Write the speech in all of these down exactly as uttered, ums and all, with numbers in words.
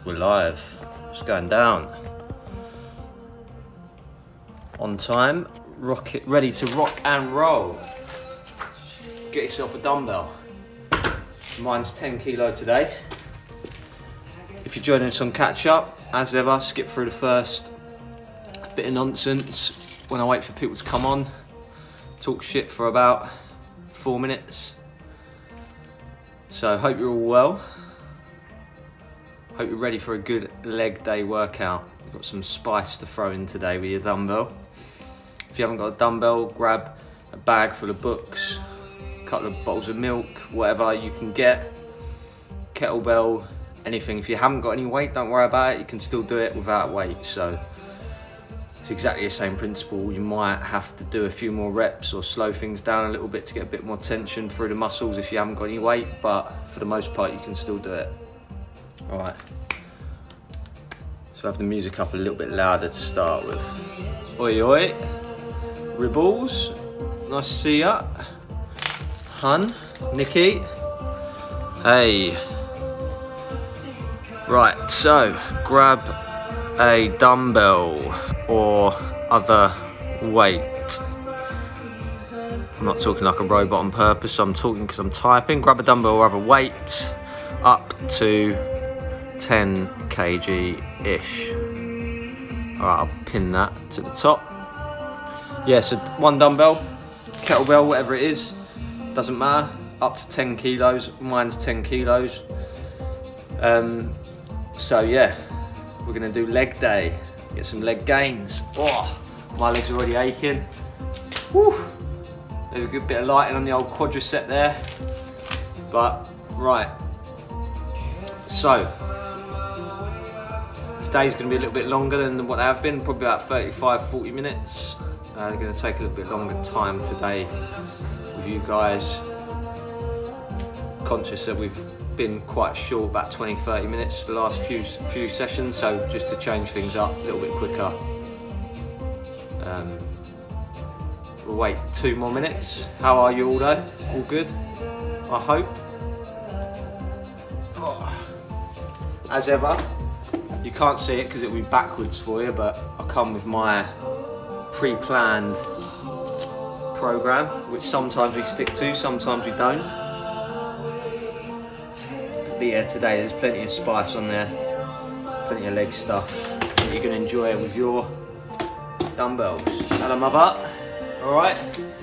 We're live. It's going down. On time, rock it, ready to rock and roll. Get yourself a dumbbell. Mine's ten kilo today. If you're joining us on catch up, as ever, skip through the first bit of nonsense when I wait for people to come on. Talk shit for about four minutes. So hope you're all well. Hope you're ready for a good leg day workout. You've got some spice to throw in today with your dumbbell. If you haven't got a dumbbell, grab a bag full of books, a couple of bottles of milk, whatever you can get, kettlebell, anything. If you haven't got any weight, don't worry about it. You can still do it without weight. So it's exactly the same principle. You might have to do a few more reps or slow things down a little bit to get a bit more tension through the muscles if you haven't got any weight, but for the most part, you can still do it. All right, so have the music up a little bit louder to start with. Oi oi, Ribbles, nice to see ya. Hun, Nikki, hey. Right, so grab a dumbbell or other weight. I'm not talking like a robot on purpose, I'm talking because I'm typing. Grab a dumbbell or other weight up to ten kilograms-ish. Alright, I'll pin that to the top. Yeah, so one dumbbell, kettlebell, whatever it is, doesn't matter, up to ten kilos. Mine's ten kilos. Um, so yeah, we're gonna do leg day, get some leg gains. Oh, my legs are already aching. Woo. There's a good bit of lighting on the old quadricep there. But, right, so, today's going to be a little bit longer than what they have been, probably about thirty-five, forty minutes. Uh, they're going to take a little bit longer time today with you guys. Conscious that we've been quite short, about twenty, thirty minutes the last few few sessions, so just to change things up a little bit quicker. Um, we'll wait two more minutes. How are you all though? All good? I hope. Oh. As ever, you can't see it because it'll be backwards for you, but I come with my pre-planned program, which sometimes we stick to, sometimes we don't. But yeah, today there's plenty of spice on there, plenty of leg stuff that you can enjoy with your dumbbells. Hello, mother. All right.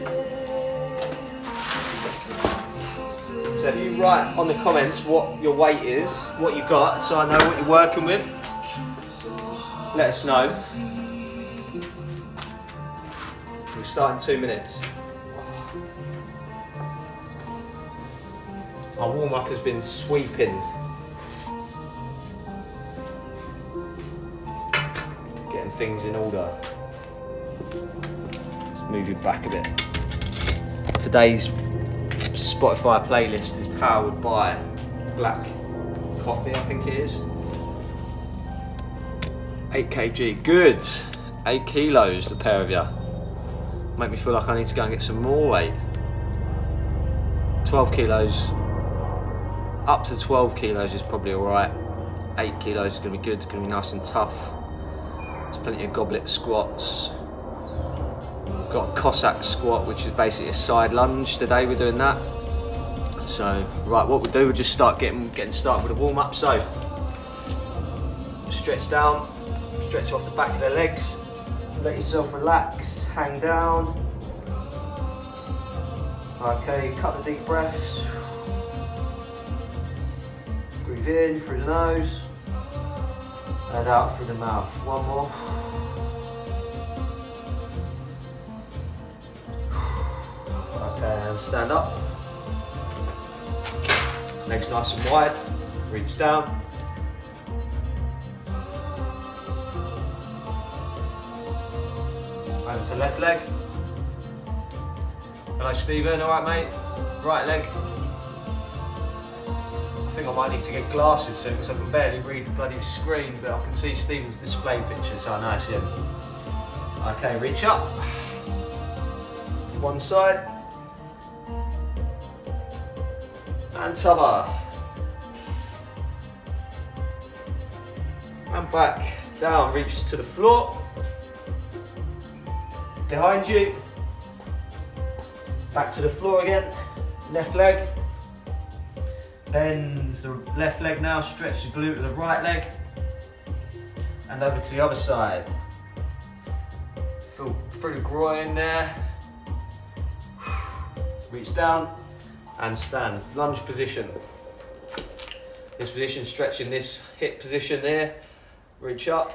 So if you write on the comments what your weight is, what you got, so I know what you're working with, let us know. We'll start in two minutes. Our warm-up has been sweeping. Getting things in order. Let's move you back a bit. Today's Spotify playlist is powered by Black Coffee, I think it is. eight kilograms, good. Eight kilos, the pair of you. Make me feel like I need to go and get some more weight. twelve kilos, up to twelve kilos is probably all right. Eight kilos is gonna be good, it's gonna be nice and tough. There's plenty of goblet squats. We've got a Cossack squat, which is basically a side lunge today, we're doing that. So, right, what we'll do, we'll just start getting, getting started with a warm up. So, stretch down, stretch off the back of the legs, let yourself relax, hang down. Okay, a couple of deep breaths. Breathe in through the nose and out through the mouth. One more. Okay, and stand up. Legs nice and wide, reach down. Over to left leg. Hello Stephen, alright mate? Right leg. I think I might need to get glasses soon because I can barely read the bloody screen, but I can see Stephen's display picture, so I know it's him. Okay, reach up. One side. And t'other. and back, down, reach to the floor. Behind you. Back to the floor again, left leg. Bend the left leg now, stretch the glute of the right leg. And over to the other side. Feel through the groin there. Reach down and stand, lunge position. This position, stretching this hip position there. Reach up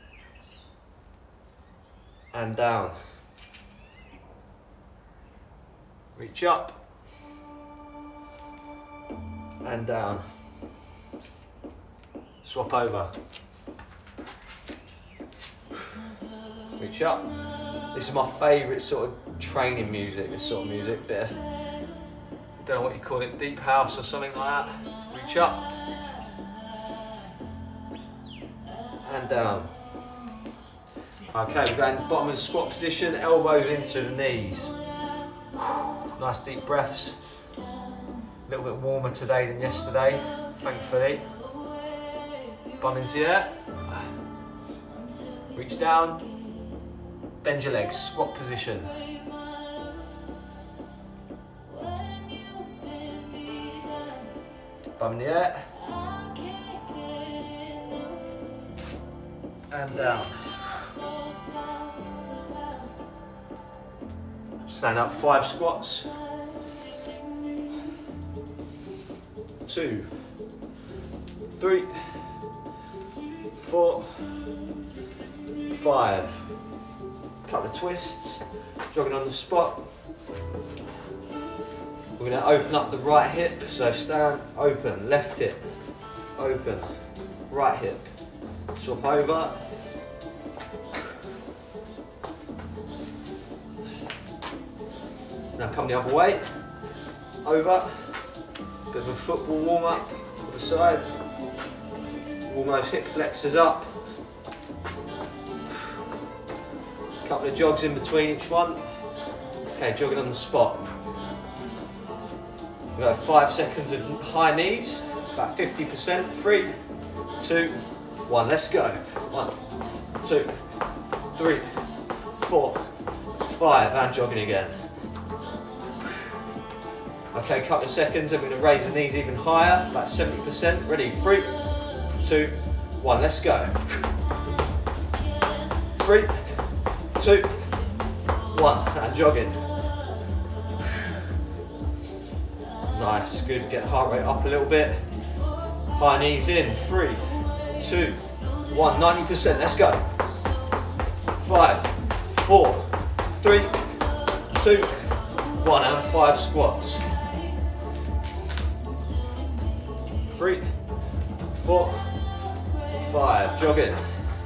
and down. Reach up and down. Swap over. Reach up. This is my favourite sort of training music, this sort of music. Bit of, I don't know what you call it, deep house or something like that. Reach up and down. Okay, we're going bottom of the squat position, elbows into the knees. Nice deep breaths. A little bit warmer today than yesterday, thankfully. Bum into the air. Reach down. Bend your legs, squat position. Bum in the air. And down. Stand up, five squats. Two, three, four, five. Couple of twists, jogging on the spot. We're going to open up the right hip, so stand, open, left hip, open, right hip. Swap over. Now come the other way, over. Bit of a football warm up to the side. Warm those hip flexors up. Couple of jogs in between each one. Okay, jogging on the spot. We've got five seconds of high knees, about fifty percent. Three, two, one. Let's go. One, two, three, four, five, and jogging again. Okay, a couple of seconds, I'm going to raise the knees even higher, about seventy percent. Ready? Three, two, one. Let's go. Three, two, one, and jogging. Nice, good. Get the heart rate up a little bit. High knees in. Three, two, one. ninety percent. Let's go. Five, four, three, two, one, and five squats. Three, four, five. Jogging.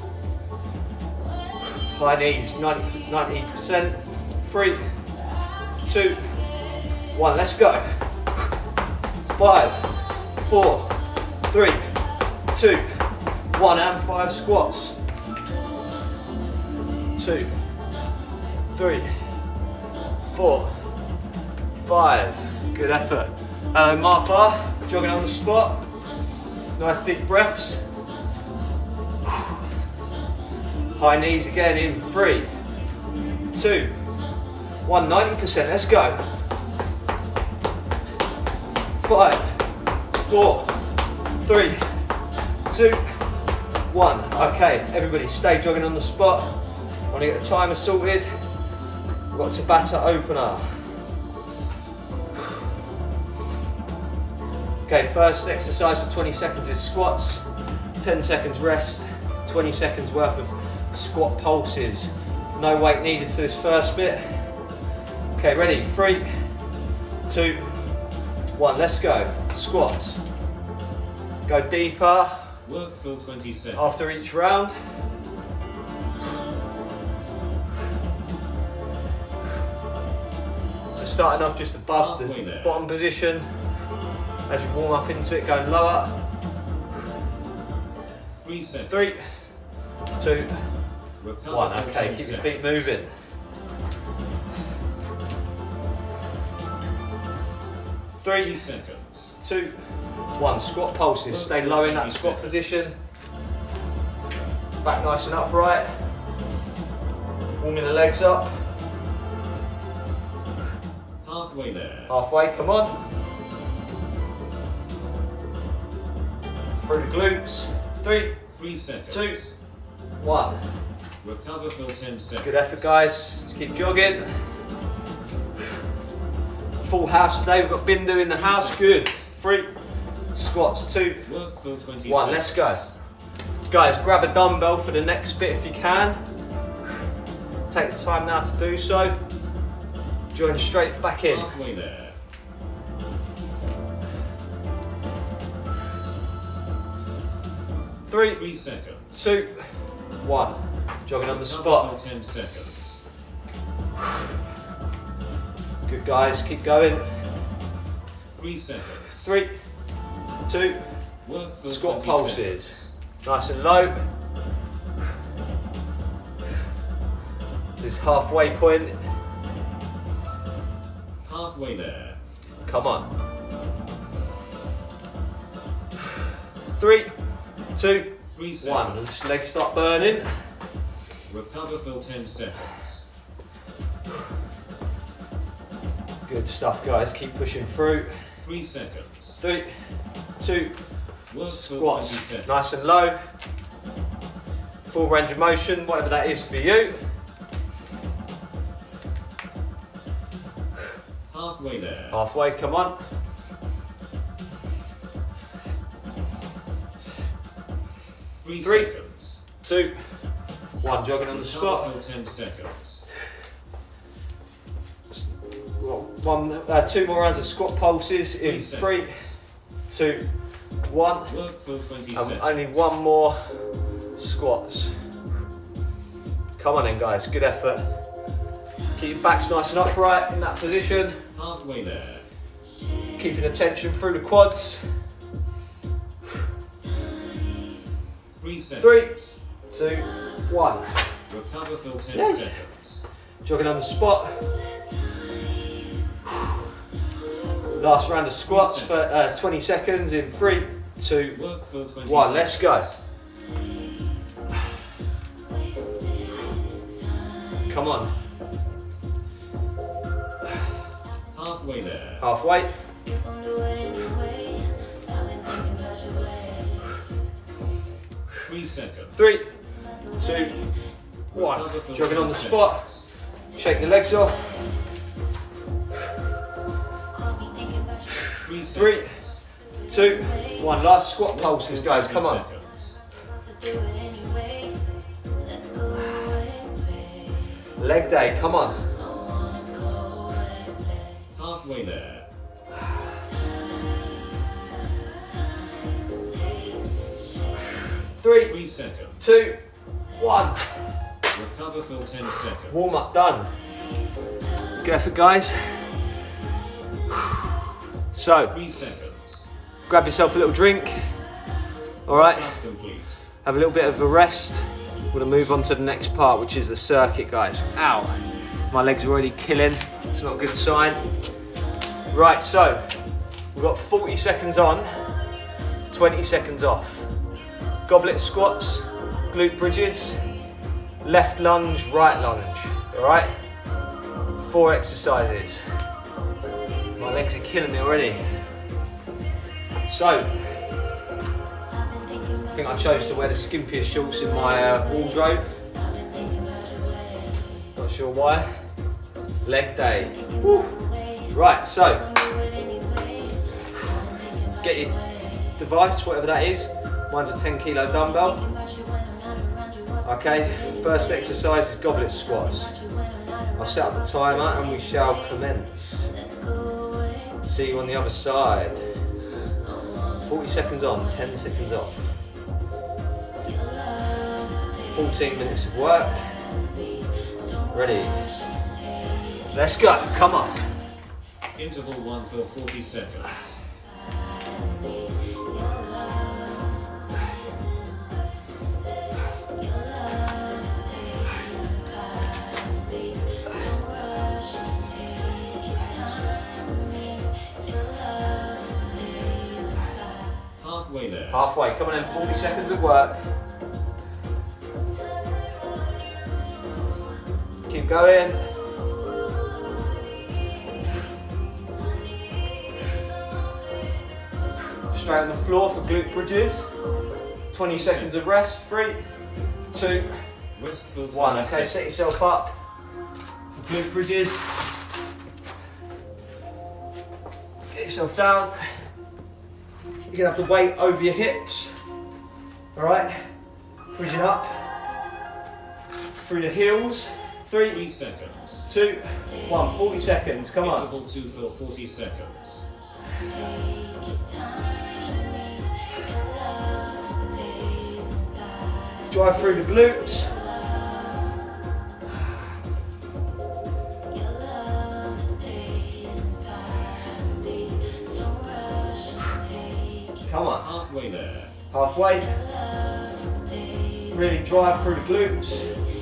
High knees, ninety percent. Three, two, one. Let's go. Five, four, three, two, one, and five squats. Two, three, four, five. Good effort. Hello, Martha. Jogging on the spot. Nice deep breaths. High knees again in three, two, one, ninety percent. Let's go. Five, four, three, two, one. Okay, everybody stay jogging on the spot. I want to get the timer sorted. We've got Tabata opener. Okay, first exercise for twenty seconds is squats, ten seconds rest, twenty seconds worth of squat pulses. No weight needed for this first bit. Okay, ready? Three, two, one. Let's go. Squats. Go deeper. Work for twenty seconds. After each round. So starting off just above Halfway the there. bottom position. As you warm up into it, going lower. Three seconds. Three, two, Recover one. for Okay, ten keep your seconds. feet moving. Three, Three seconds. two, one. Squat pulses. Stay low in that squat position. Back nice and upright. Warming the legs up. Halfway there. Halfway, come on. Through the glutes. Three, Three seconds. two, one. Recover for ten seconds. Good effort, guys. Just keep jogging. Full house today. We've got Bindu in the house. Good. Three. Squats. Two. Work for twenty One. seconds. Let's go. Guys, grab a dumbbell for the next bit if you can. Take the time now to do so. Join straight back in. Halfway there. Three, Three seconds. two, one. Jogging on the Recover spot. for ten seconds. Good, guys. Keep going. Three seconds. Three, two, Work for squat twenty pulses. seconds. Nice and low. This halfway point. Halfway there. Come on. Three, two, Three seconds. one. Just legs start burning. Recover for ten seconds. Good stuff, guys. Keep pushing through. Three seconds. Three, two, Work squats. for twenty seconds. Nice and low. Full range of motion, whatever that is for you. Halfway there. Halfway, come on. Three, Three. seconds. Two, one. Jogging on the spot. Recover for ten seconds. One, uh, two more rounds of squat pulses in Three three, two, one. Work for twenty Um, seconds. only one more squats. Come on in, guys. Good effort. Keep your backs nice and upright in that position. Halfway there. Keeping attention through the quads. Three seconds. Three, two, one. Recover for ten Yeah. seconds. Jogging on the spot. Last round of squats for uh, twenty seconds in three, two, Work for twenty one. Let's seconds. go. Come on. Halfway there. Halfway. Three seconds. Three, two, one. Recover for Jogging on the ten spot. seconds. Shake the legs off. Three Three, seconds. two, one. Last squat Work pulses, for guys. twenty Come on. seconds. Leg day. Come on. Halfway there. Three, Three seconds. two, one. Recover for ten seconds. Warm up done. Good effort, guys. So, Three seconds. grab yourself a little drink. All right. Half complete. Have a little bit of a rest. We're gonna move on to the next part, which is the circuit, guys. Ow, my legs are already killing. It's not a good sign. Right, so we've got forty seconds on, twenty seconds off. Goblet squats, glute bridges, left lunge, right lunge. All right, four exercises. My legs are killing me already. So, I think I chose to wear the skimpiest shorts in my uh, wardrobe. Not sure why. Leg day. Woo. Right, so get your device, whatever that is. Mine's a ten kilo dumbbell. Okay, first exercise is goblet squats. I'll set up the timer and we shall commence. See you on the other side. forty seconds on, ten seconds off. fourteen minutes of work. Ready. Let's go, come on. Interval one for forty seconds. Halfway, come on in, forty seconds of work. Keep going. Straight on the floor for glute bridges. twenty seconds of rest. Three, two, one. Okay, set yourself up for glute bridges. Get yourself down. You're gonna have the weight over your hips. All right, bridging up through the heels. Three, Three seconds. two, one. forty seconds. Come on. Interval two for forty seconds. Drive through the glutes. Come on. Halfway there. Halfway. Really drive through the glutes.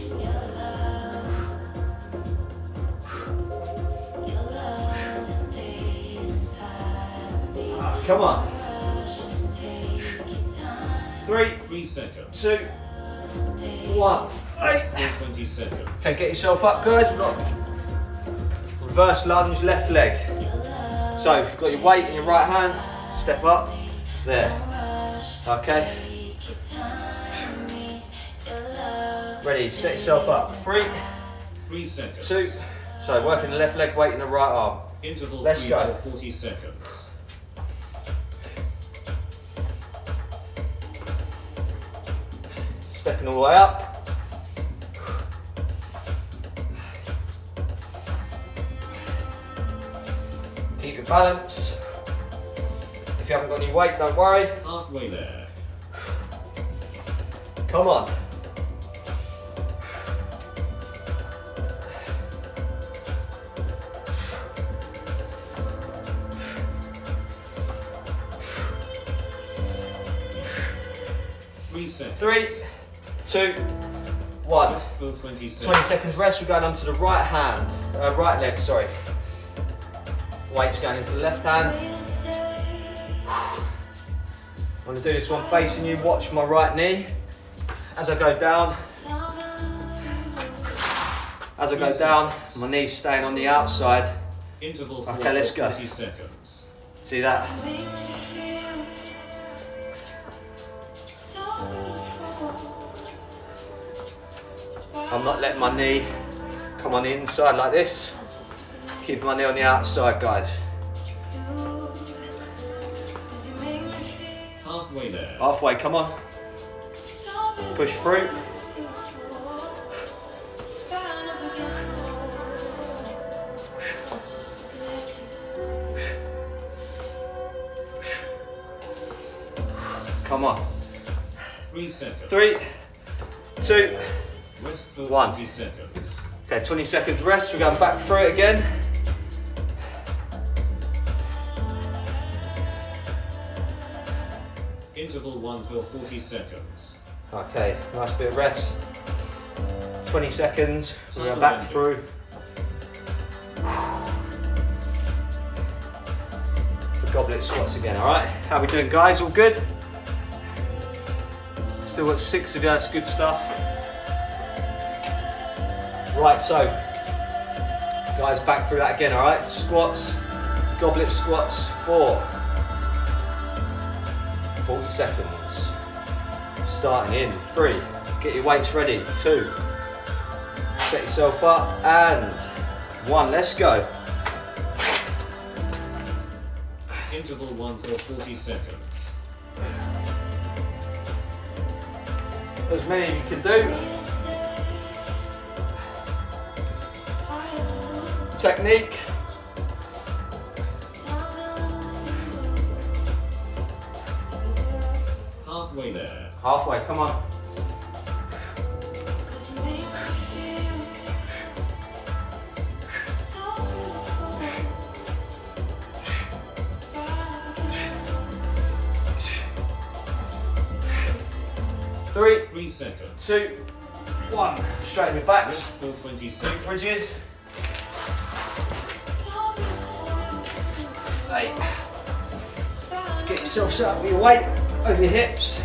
Ah, come on. Three, Three seconds. two, one. Eight. twenty seconds. Okay, get yourself up, guys. We've got reverse lunge, left leg. So, you've got your weight in your right hand. Step up. There. Okay. Ready, set yourself up. Three, Three seconds. two. So, working the left leg, weight in the right arm. Interval Let's three go. for forty seconds. Stepping all the way up. Keep your balance. If you haven't got any weight, don't worry. Halfway there. Come on. Three seconds. Three, two, one. Rest for twenty seconds. twenty seconds rest. We're going onto the right hand, uh, right leg, sorry. Weight's going into the left hand. I'm going to do this one facing you. Watch my right knee as I go down. As I go down, my knee's staying on the outside. Interval four Okay, let's for go. forty seconds. See that? I'm not letting my knee come on the inside like this. Keep my knee on the outside, guys. Halfway there. Halfway, come on. Push through. Come on. Three seconds. Three, two, Rest for one. twenty seconds. Okay, twenty seconds rest. We're going back through it again. Interval one for forty seconds. Okay, nice bit of rest. twenty seconds. We're going back through. For goblet squats again, alright? How we doing, guys? All good? Still got six of you, that's good stuff. Right, so, guys, back through that again, alright? Squats, goblet squats, four. forty seconds. Starting in, three. Get your weights ready, two. Set yourself up, and one. Let's go. Interval one for forty seconds. As many as you can do. Technique. Halfway there. Halfway, come on. Three, Three seconds. two, one. Straighten your backs. Rest for twenty Glute seconds. bridges. Eight. Get yourself set up with your weight over your hips.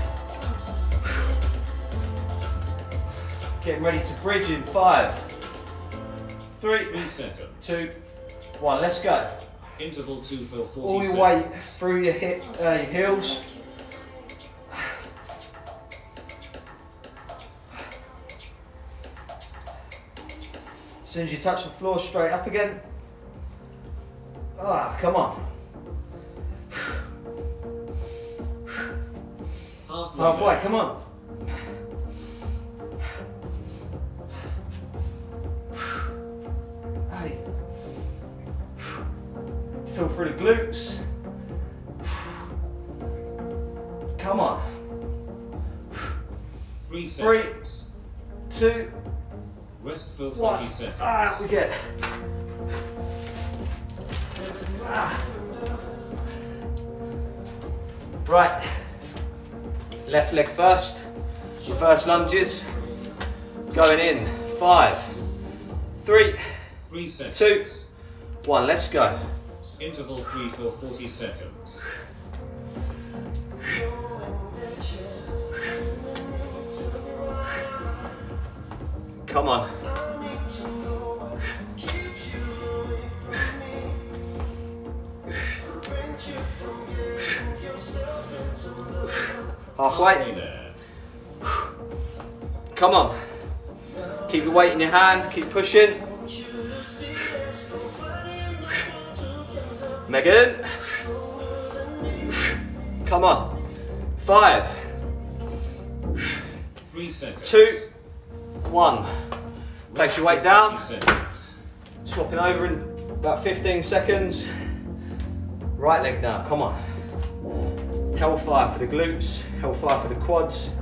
Getting ready to bridge in five, Three, Three seconds. two, one. Let's go. Interval two for forty All your seconds. weight through your hip, uh, your heels. As soon as you touch the floor, straight up again. Ah, come on. Halfway, Halfway, there. come on. Hey. Feel through the glutes. Come on. Three Three, seconds. two, Rest for one. forty seconds. Ah, we get. Ah. Right. Left leg first. Reverse lunges. Going in. Five, three, Three seconds. two, one. Let's go. Interval three for forty seconds. Come on. Halfway. Halfway there. Come on. Keep your weight in your hand. Keep pushing. Megan. Come on. Five, Three seconds. two, one. Place your weight down. forty seconds. Swapping over in about fifteen seconds. Right leg now, come on. Hellfire for the glutes, hellfire for the quads.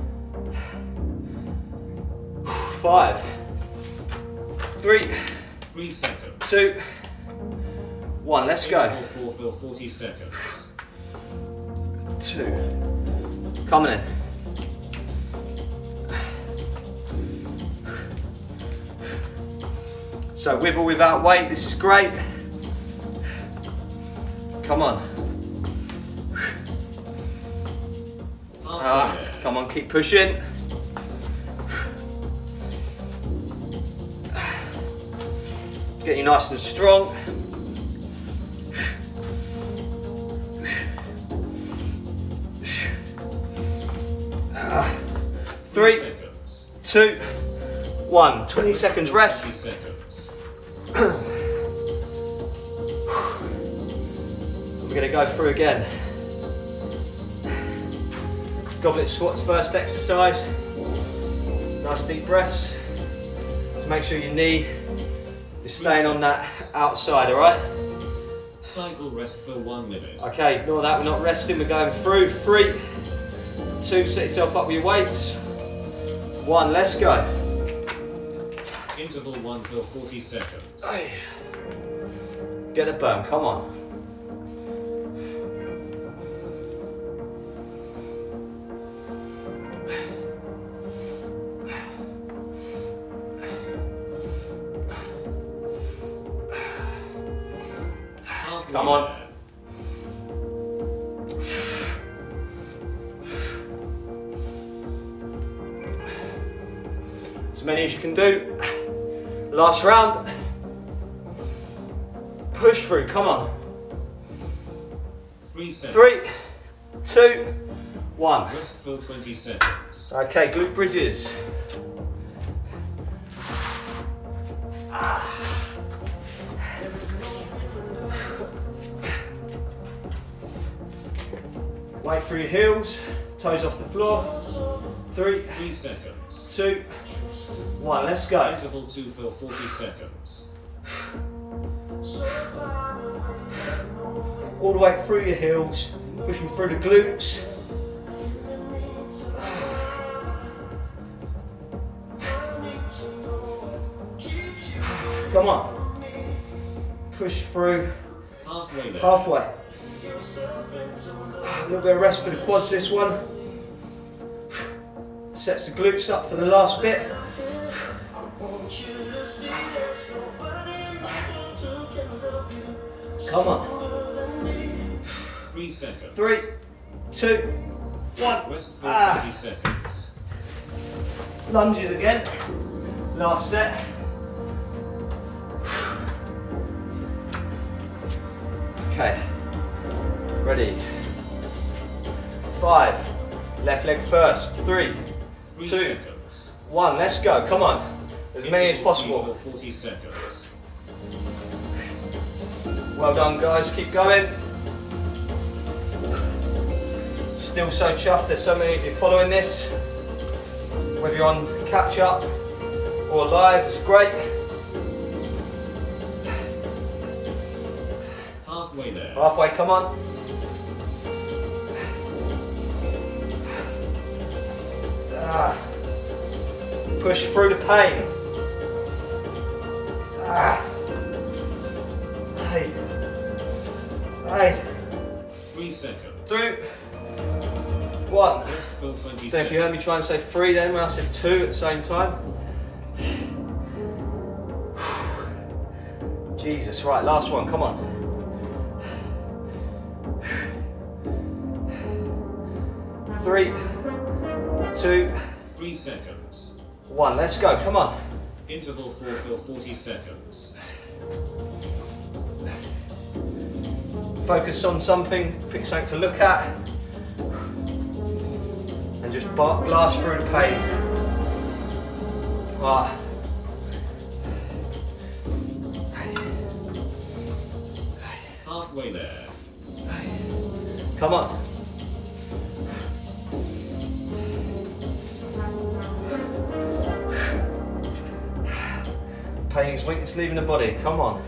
Five, three, Three seconds. two, one. Let's go. Interval four for forty seconds. Two. Coming in. So with or without weight, this is great. Come on. Halfway Ah, there. come on, keep pushing. Get you nice and strong. Ah, three, seconds. two, one. twenty seconds rest. twenty seconds. We're going to go through again. Goblet squats first exercise. Nice deep breaths. So make sure your knee is staying on that outside, alright? Cycle rest for one minute. Okay, ignore that, we're not resting, we're going through. Three, two, set yourself up with your weights. One, let's go. Interval one for forty seconds. Get the burn, come on. Halfway Come on. there. As many as you can do. Last round. Push through, come on. Three seconds. Three, two, one. Rest for twenty seconds. Okay, glute bridges. Weight through your heels, toes off the floor. Three, Three seconds. two, one. Let's go. Interval two for forty seconds. All the way through your heels, pushing through the glutes. Come on. Push through. Halfway there. Halfway. A little bit of rest for the quads this one. Sets the glutes up for the last bit. Come on. Three seconds. Three, two, one. Rest for Ah. thirty seconds. Lunges again. Last set. Okay, ready. Five, left leg first. Three, Three two, seconds. one. Let's go, come on. As many as Interval possible. for forty seconds. Well done, guys, keep going. Still so chuffed, there's so many of you following this. Whether you're on catch up or live, it's great. Halfway there. Halfway, come on. Ah. Push through the pain. Ah. Hey. Hey. Three seconds. Through. One. Rest for twenty Don't know if you heard me try and say three then when I said two at the same time. Jesus, right, last one, come on. Three, two, Three seconds. one, let's go, come on. Interval four for forty seconds. Focus on something, pick something to look at, and just blast through the pain. Ah. Halfway there. Come on. Pain is weakness leaving the body, come on.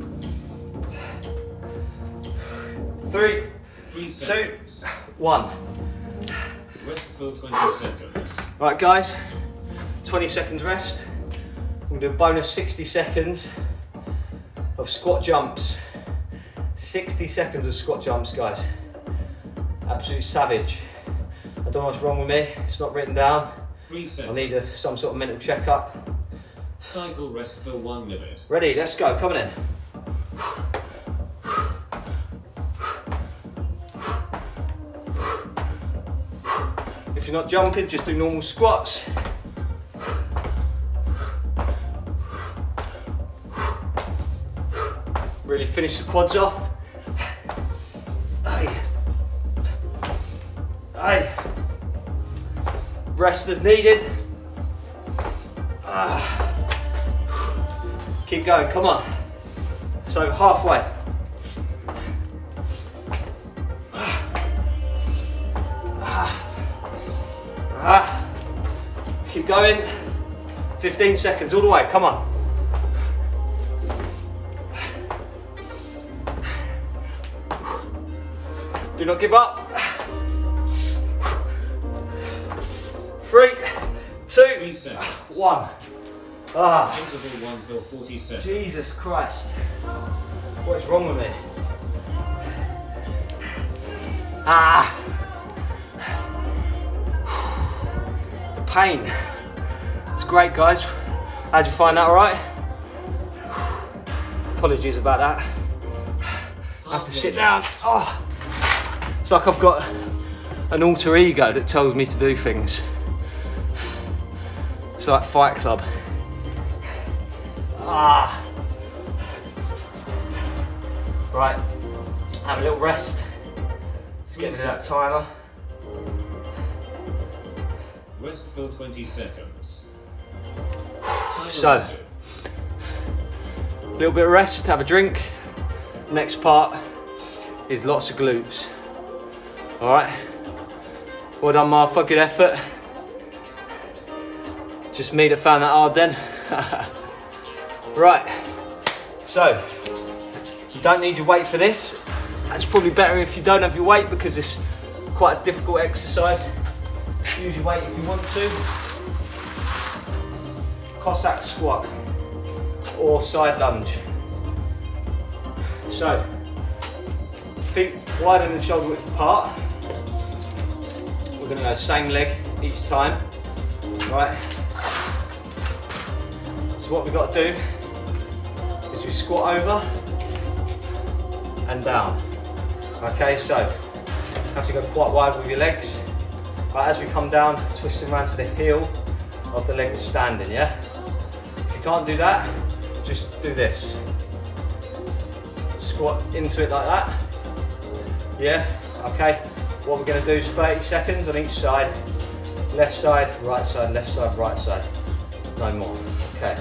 Three, Three two, seconds. one. Rest for twenty seconds. Right guys, twenty seconds rest. We'll do a bonus sixty seconds of squat jumps. sixty seconds of squat jumps, guys. Absolute savage. I don't know what's wrong with me, it's not written down. Three I seconds. need a, some sort of mental checkup. Cycle rest for one minute. Ready, let's go, come on in. If you're not jumping, just do normal squats. Really finish the quads off. Aye. Aye. Rest as needed. Ah. Keep going, come on. So halfway. Ah. Keep going. fifteen seconds, all the way, come on. Do not give up. Three, two, Three seconds. one. Ah. Interval one for forty seconds. Jesus Christ. What is wrong with me? Ah. The pain. It's great, guys. How'd you find that, all right? Apologies about that. I have to sit down. Oh. It's like I've got an alter ego that tells me to do things. It's like Fight Club. Ah. Right, have a little rest. Let's get rid of that timer. Rest for twenty seconds. So, a little bit of rest, have a drink. Next part is lots of glutes. All right, well done Martha, good effort. Just me that found that hard then. Right, so you don't need your weight for this. It's probably better if you don't have your weight because it's quite a difficult exercise. Use your weight if you want to. Cossack squat or side lunge. So, feet wider than shoulder width apart. We're going to go same leg each time, right? So what we've got to do is we squat over and down. Okay, so have to go quite wide with your legs. Right, as we come down, twisting around to the heel of the leg that's standing, yeah? If you can't do that, just do this. Squat into it like that. Yeah, okay. What we're going to do is thirty seconds on each side. Left side, right side, left side, right side. No more. Okay.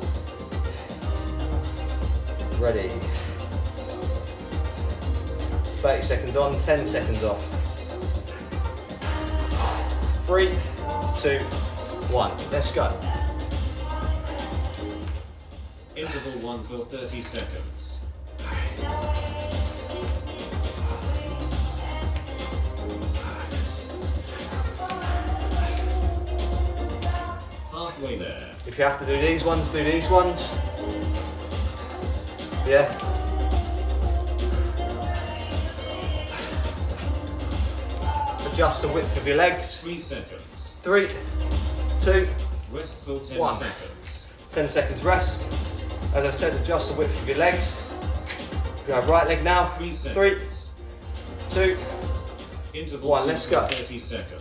Ready. thirty seconds on, ten seconds off. Three, two, one. Let's go. Interval one for thirty seconds. Halfway there. If you have to do these ones, do these ones. Yeah. Adjust the width of your legs. Three seconds. Three, two, Rest for ten one. seconds. ten seconds rest. As I said, adjust the width of your legs. Go right leg now. Three seconds. Three, two, Interval one. two Let's for go. thirty seconds.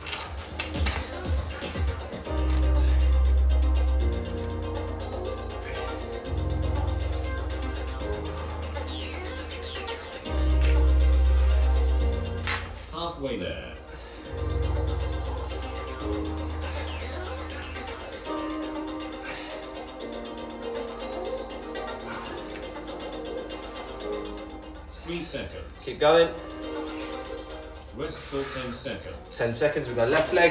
Halfway there. Three seconds. Keep going. Rest for ten seconds. ten seconds. We go left leg.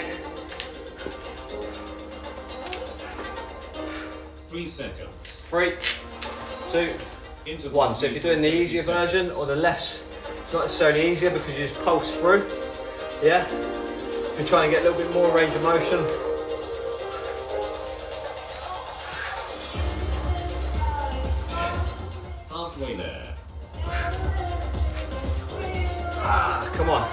Three seconds. Three, two, Interval one. So if you're doing the easier version or the less, it's not necessarily easier because you just pulse through. Yeah. If you're trying to get a little bit more range of motion. Halfway there. Ah, come on.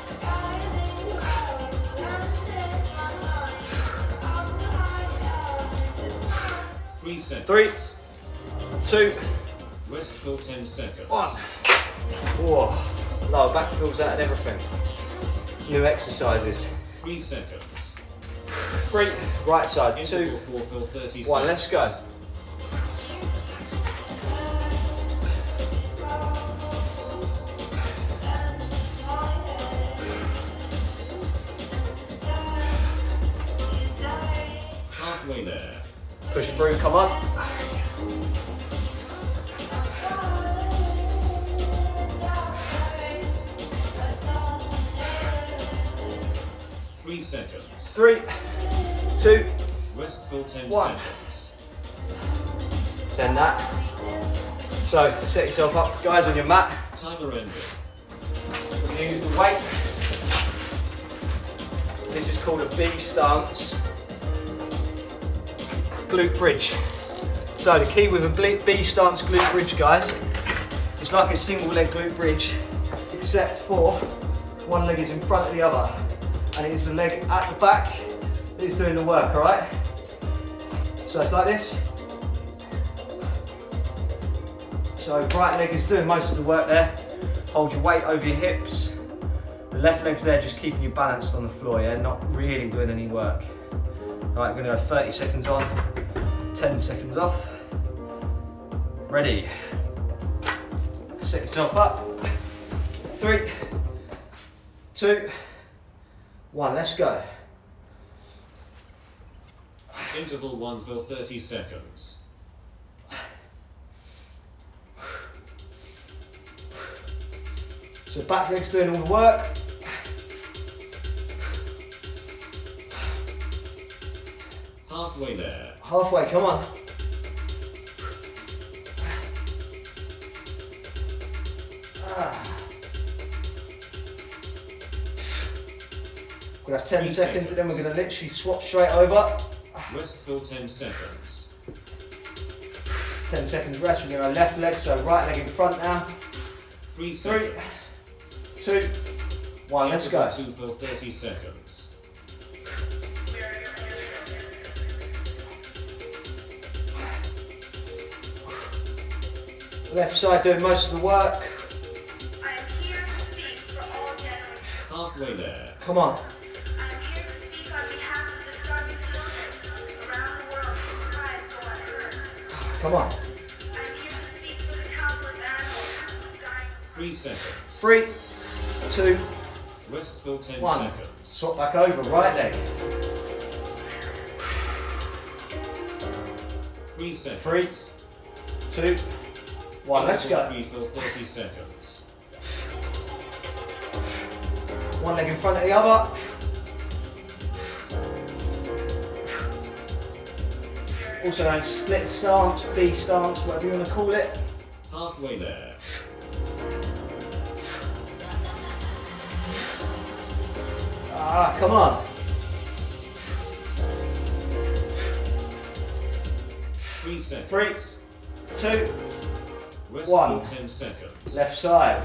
Three seconds. Three, two, Rest for ten seconds. one. Whoa. Lower back feels that and everything. New exercises. Three seconds. Three, right side, two, Interval four for thirty one. seconds. Let's go. Halfway there. Push through, come on. Three seconds. Three, two, Rest for ten One. seconds. send that. So set yourself up, guys, on your mat. Timer ended. We're gonna use the weight. This is called a B stance glute bridge. So the key with a B stance glute bridge, guys, it's like a single leg glute bridge, except for one leg is in front of the other, and it is the leg at the back that is doing the work, all right? So it's like this. So right leg is doing most of the work there. Hold your weight over your hips. The left leg's there just keeping you balanced on the floor, yeah? Not really doing any work. All right, we're gonna go thirty seconds on, ten seconds off. Ready. Set yourself up. Three, two, one, let's go. Interval one for thirty seconds. So back leg's doing all the work. Halfway there. Halfway, come on. Ah. We're gonna have ten Three seconds and then we're seconds. gonna literally swap straight over. Rest for ten seconds. ten seconds rest, we're gonna go left leg, so right leg in front now. Three Three, seconds. two, one, let's go. Interval two for thirty seconds. Left side doing most of the work. I am here to speak for all generations. Halfway there. Come on. I am here to speak on behalf of the starving children around the world whose cries go unheard. Come on. I am here to speak for the countless animals dying. Three seconds. Three, two, Rest for ten one. seconds. Swap back over, right leg. Three seconds. Three, two, one. Let's go. Three for thirty seconds. One leg in front of the other. Also known as split stance, B stance, whatever you want to call it. Halfway there. Ah, come on. Three seconds. Three, two, Rest one. for ten seconds. left side.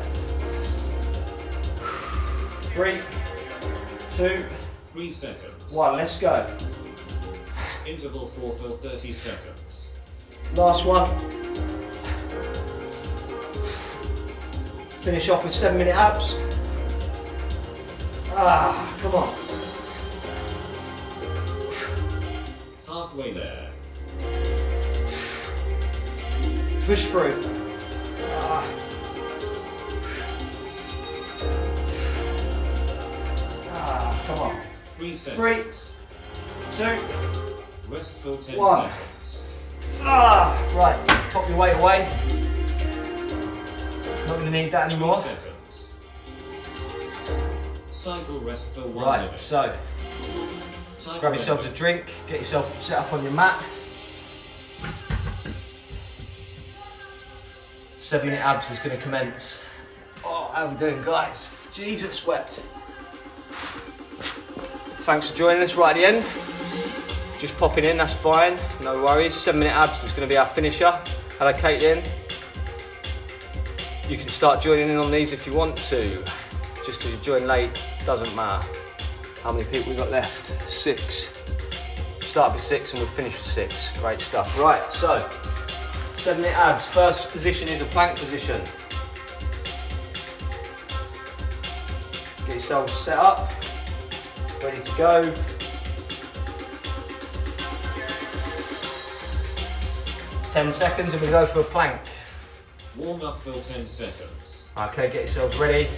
Three, two, Three seconds. one. Let's go. Interval four for thirty seconds. Last one. Finish off with seven minute abs. Ah, come on. Halfway there. Push through. Ah. Ah, come on. Three seconds. Three, two, Rest for ten one. seconds. ah, right. Pop your weight away. Not gonna need that anymore. Three seconds. Cycle rest for one Right, minute. so Cycle grab rest. yourselves a drink, get yourself set up on your mat. Seven minute abs is going to commence. Oh, how are we doing, guys? Jesus wept. Thanks for joining us right at the end. Just popping in, that's fine, no worries. Seven minute abs is going to be our finisher. Hello, Caitlin. You can start joining in on these if you want to. Just because you join late, doesn't matter. How many people we got left? Six. Start with six and we'll finish with six. Great stuff. Right, so seven minute abs. First position is a plank position. Get yourselves set up, ready to go. ten seconds and we go for a plank. Warm up for ten seconds. Okay, get yourselves ready.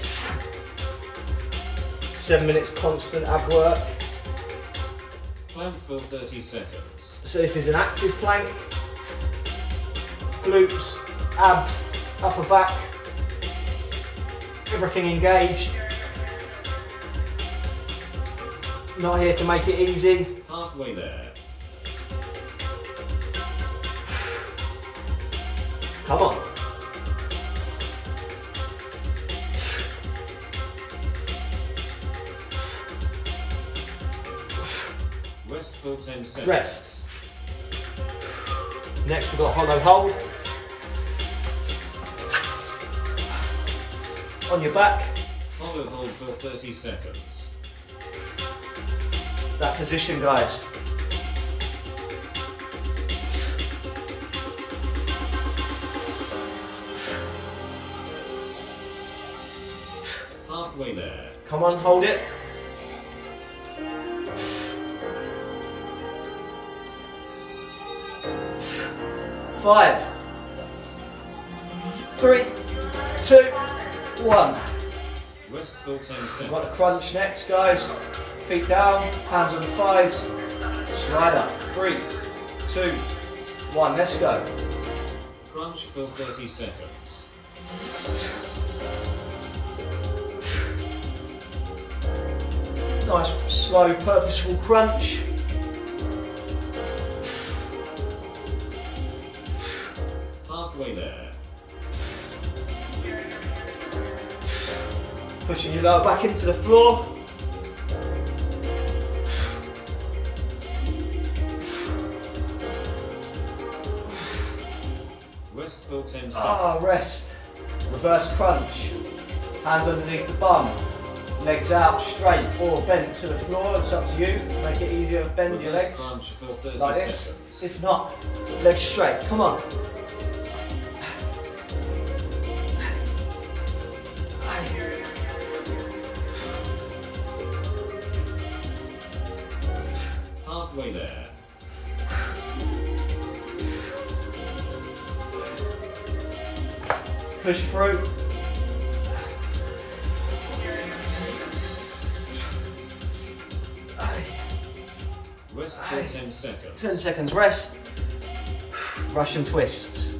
Seven minutes constant ab work. Plank for thirty seconds. So this is an active plank. Glutes, abs, upper back, everything engaged. Not here to make it easy. Halfway there. Come on. Rest for ten seconds. Rest. Next we've got hollow hold. On your back. Hollow hold for thirty seconds. That position, guys. Halfway there. Come on, hold it. Five, three, two, one. Rest for ten We've seconds. got a crunch next, guys. Feet down, hands on the thighs. Slide up. Three, two, one. Let's go. Crunch for thirty seconds. Nice, slow, purposeful crunch. Halfway there. Pushing your lower back into the floor. Rest for ten seconds. Ah, rest. Reverse crunch. Hands underneath the bum. Legs out straight or bent to the floor. It's up to you. Make it easier to bend your Reverse legs crunch for thirty like this. seconds. If not, legs straight. Come on. Halfway there. Push through. Rest for ten seconds. ten seconds rest. Russian twists.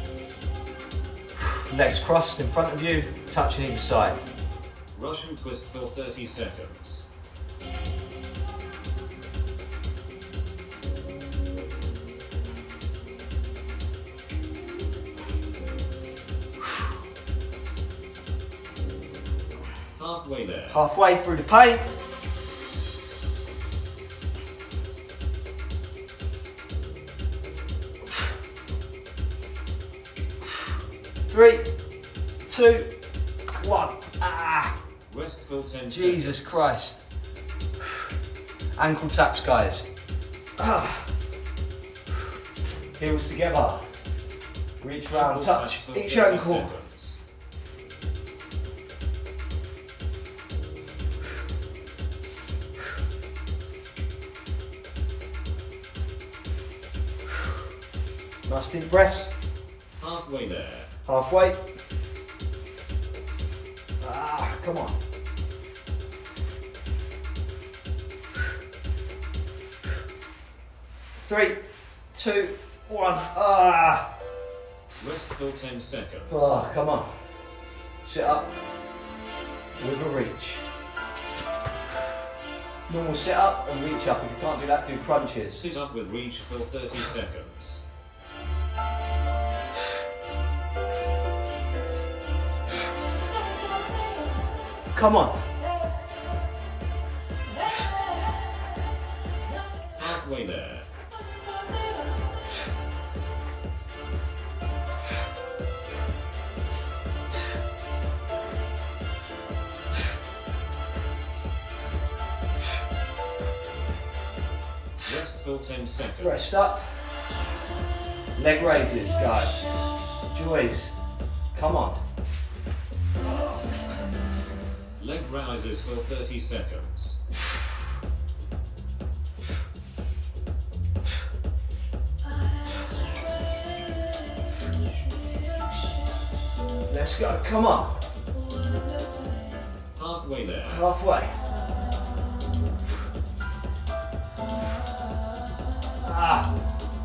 Legs crossed in front of you, touching either side. Russian twist for thirty seconds. Halfway there. Halfway through the pain. Three, two, one. Ah, Rest for ten Jesus seconds. Christ. Ankle taps, guys. Ah. Heels together. Reach round, Ankle touch taps for each thirty ankle. seconds. Nice deep breaths. Halfway there. Halfway. Ah, come on. Three, two, one. Ah. Rest for ten seconds. Oh, come on. Sit up with a reach. Normal sit up and reach up. If you can't do that, do crunches. Sit up with reach for thirty seconds. Come on. Halfway there. Rest for ten seconds. Rest up. Leg raises, guys. Joys. Come on. Leg rises for thirty seconds. Let's go. Come on. Halfway there. Halfway. Ah.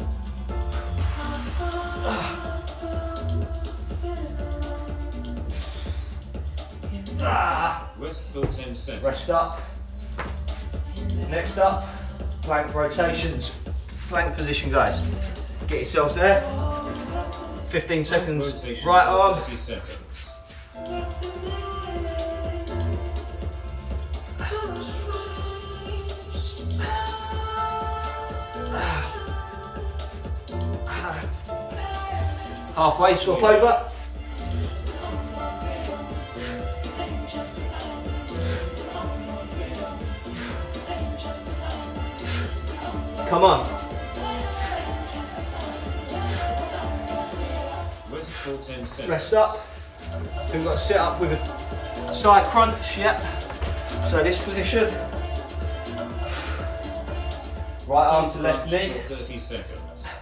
Ah. Rest for ten seconds. Rest up. Next up, plank rotations. Plank position, guys. Get yourselves there. fifteen seconds. Rotation Right for arm. thirty seconds. Halfway, swap over. Come on. Rest for ten seconds. Rest up. We've got to sit up with a side crunch, yep. So this position. Right arm to left Crunch knee. for thirty seconds.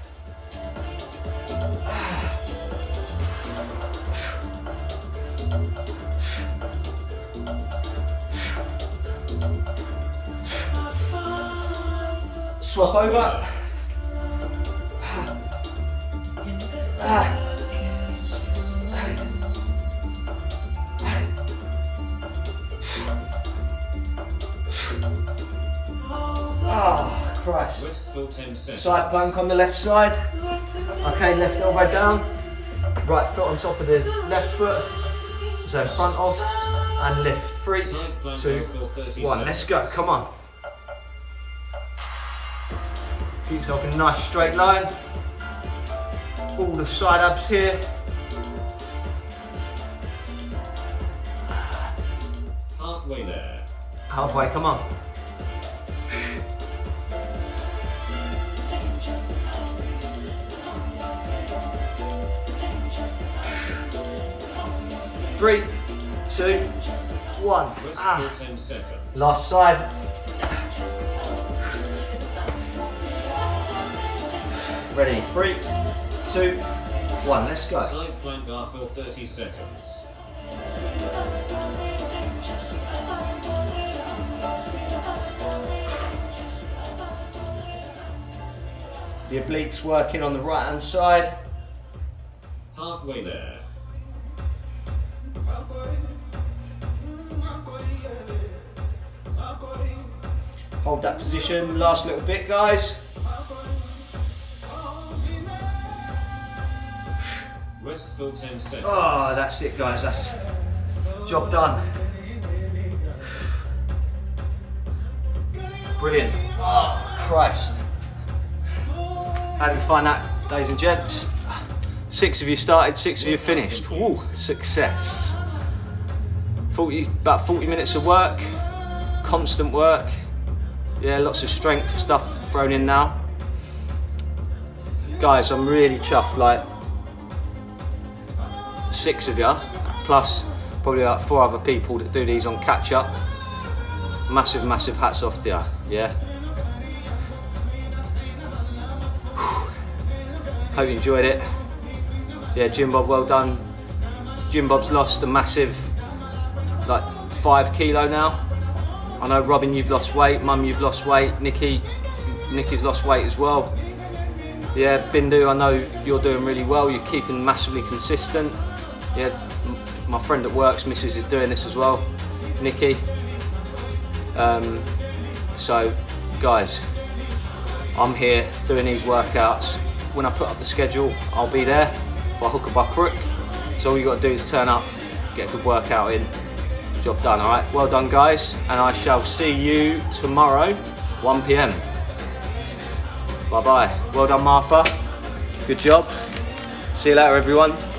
Swap over. Ah. Ah, Christ. Rest for ten seconds. Side plank on the left side. Okay, left elbow down. Right foot on top of the left foot. So front of and lift. Three, Side plank two, for thirty one. seconds. Let's go. Come on. Keep yourself in a nice straight line. All the side abs here. Halfway there. Halfway, come on. Three, two, one. Rest Ah. for ten seconds. Last side. Ready, three, two, one, let's go. Side plank R for thirty seconds. The obliques working on the right hand side. Halfway there. Hold that position, last little bit, guys. Rest for ten seconds. Oh, that's it, guys, that's job done. Brilliant. Oh, Christ. How did you find that, ladies and gents? Six of you started, six of you finished. Woo, success. forty, about forty minutes of work, constant work. Yeah, lots of strength stuff thrown in now. Guys, I'm really chuffed, like six of you, plus probably about four other people that do these on catch up. Massive, massive hats off to you, yeah? Hope you enjoyed it. Yeah, Jim Bob, well done. Jim Bob's lost a massive, like five kilo now. I know Robin, you've lost weight. Mum, you've lost weight. Nikki, Nikki's lost weight as well. Yeah, Bindu, I know you're doing really well. You're keeping massively consistent. Yeah, my friend at work's missus is doing this as well, Nikki. Um, so, guys, I'm here doing these workouts. When I put up the schedule, I'll be there by hook or by crook. So all you got to do is turn up, get a good workout in. Job done, all right? Well done, guys, and I shall see you tomorrow, one p m. Bye-bye. Well done, Martha. Good job. See you later, everyone.